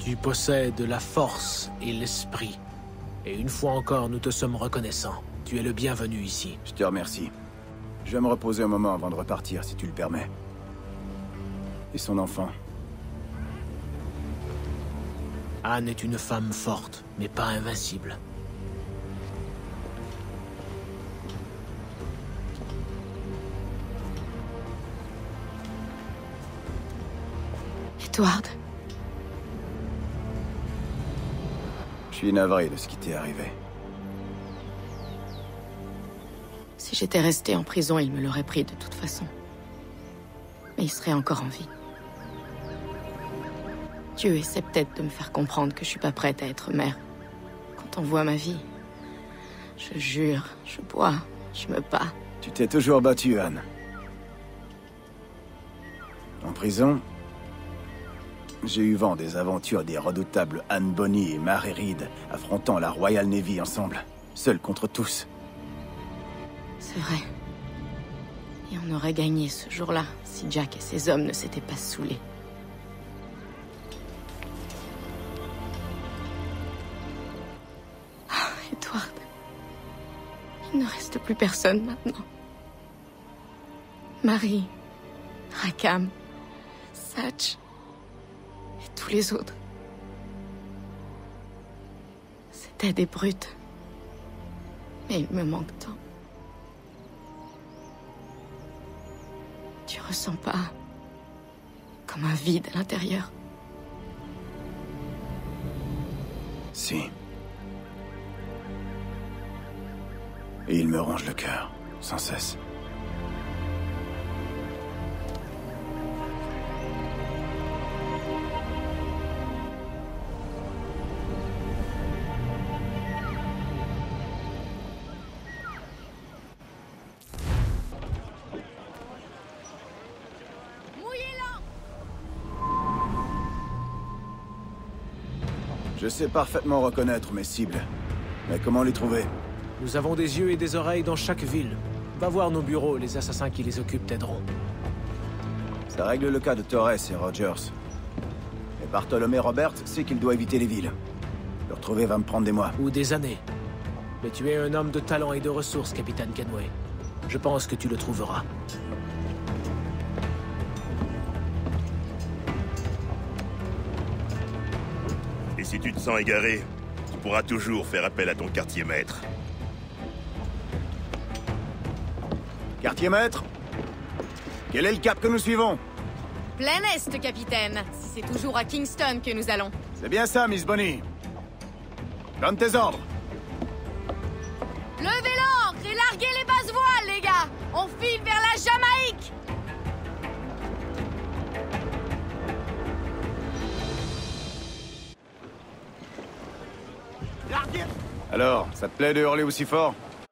Tu possèdes la force et l'esprit. Et une fois encore, nous te sommes reconnaissants. Tu es le bienvenu ici. Je te remercie. Je vais me reposer un moment avant de repartir, si tu le permets. Et son enfant? Anne est une femme forte, mais pas invincible. Edward. Je suis navré de ce qui t'est arrivé. Si j'étais restée en prison, il me l'aurait pris de toute façon. Mais il serait encore en vie. Dieu essaie peut-être de me faire comprendre que je suis pas prête à être mère. Quand on voit ma vie, je jure, je bois, je me bats. Tu t'es toujours battue, Anne. En prison, j'ai eu vent des aventures des redoutables Anne Bonny et Mary Reed affrontant la Royal Navy ensemble, seuls contre tous. C'est vrai. Et on aurait gagné ce jour-là si Jack et ses hommes ne s'étaient pas saoulés. Ah, Edward. Il ne reste plus personne maintenant. Marie, Rackham, Satch et tous les autres. C'était des brutes. Mais il me manque tant. Tu ressens pas comme un vide à l'intérieur? Si. Et il me ronge le cœur, sans cesse. Je sais parfaitement reconnaître mes cibles. Mais comment les trouver? Nous avons des yeux et des oreilles dans chaque ville. Va voir nos bureaux, les assassins qui les occupent t'aideront. Ça règle le cas de Torres et Rogers. Et Bartolomé Roberts sait qu'il doit éviter les villes. Le retrouver va me prendre des mois. Ou des années. Mais tu es un homme de talent et de ressources, capitaine Kenway. Je pense que tu le trouveras. Et si tu te sens égaré, tu pourras toujours faire appel à ton quartier-maître. Quartier-maître? Quel est le cap que nous suivons? Plein Est, capitaine. Si c'est toujours à Kingston que nous allons. C'est bien ça, Miss Bonny. Donne tes ordres. Levez l'ancre et larguez les basses voiles, les gars. On file vers la Jamaïque. Alors, ça te plaît de hurler aussi fort?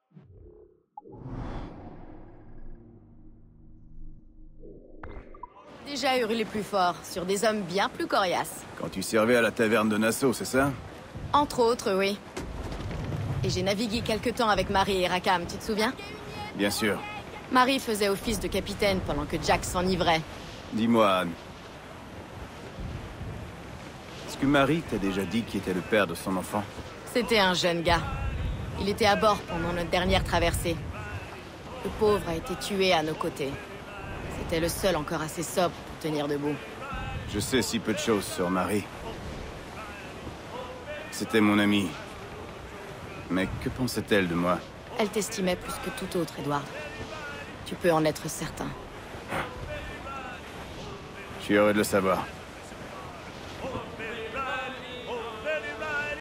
Déjà hurlé plus fort, sur des hommes bien plus coriaces. Quand tu servais à la taverne de Nassau, c'est ça? Entre autres, oui. Et j'ai navigué quelque temps avec Marie et Rackham, tu te souviens? Bien sûr. Marie faisait office de capitaine pendant que Jack s'enivrait. Dis-moi, Anne. Est-ce que Marie t'a déjà dit qui était le père de son enfant? C'était un jeune gars. Il était à bord pendant notre dernière traversée. Le pauvre a été tué à nos côtés. C'était le seul encore assez sobre pour tenir debout. Je sais si peu de choses sur Marie. C'était mon amie. Mais que pensait-elle de moi? Elle t'estimait plus que tout autre, Edward. Tu peux en être certain. Je suis heureux de le savoir.